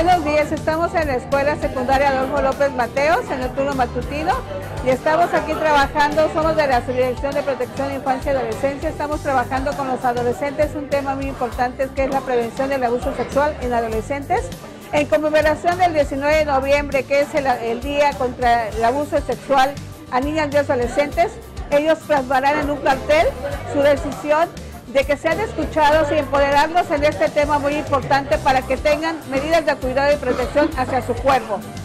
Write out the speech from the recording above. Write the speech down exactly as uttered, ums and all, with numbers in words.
Buenos días, estamos en la Escuela Secundaria Adolfo López Mateos, en el turno matutino, y estamos aquí trabajando, somos de la Subdirección de Protección de Infancia y Adolescencia, estamos trabajando con los adolescentes, un tema muy importante que es la prevención del abuso sexual en adolescentes, en conmemoración del diecinueve de noviembre, que es el, el Día contra el Abuso Sexual a Niñas y Adolescentes. Ellos plasmarán en un cartel su decisión de que sean escuchados y empoderarlos en este tema muy importante para que tengan medidas de cuidado y protección hacia su cuerpo.